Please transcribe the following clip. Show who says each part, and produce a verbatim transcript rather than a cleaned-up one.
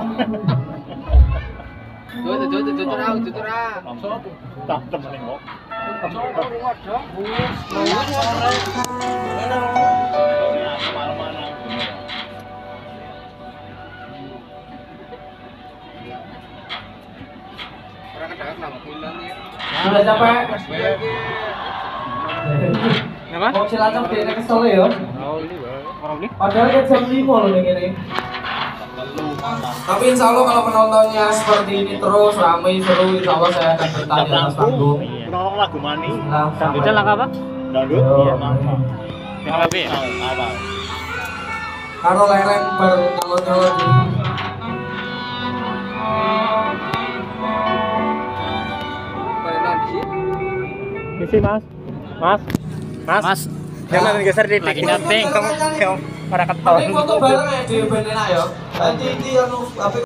Speaker 1: Tuh, tuh, tuh, tuh, tuh, tuh, tuh, tuh,
Speaker 2: Langsung tak temenin kok.
Speaker 3: Sudah capek?
Speaker 1: Kenapa?
Speaker 3: Mau Cilacap dia kesel ya?
Speaker 1: Orang ini?
Speaker 3: Padahal kan jam lima loh nih ini. Tapi insya Allah kalau penontonnya seperti ini terus ramai seru, insya Allah saya akan bertanya atas panggung.
Speaker 2: Penonton lagu mani.
Speaker 1: Dangdutnya langkah apa?
Speaker 2: Dangdut.
Speaker 3: Iya.
Speaker 1: Yang apa ya?
Speaker 2: Apa?
Speaker 3: Karo lereng bernyolot-nyolot di
Speaker 1: Misi mas, mas, mas, mas. Jangan geser di lagi nyeting. Para ketawa.
Speaker 3: Tapi foto bareng ya di band enak ya. Nanti di anu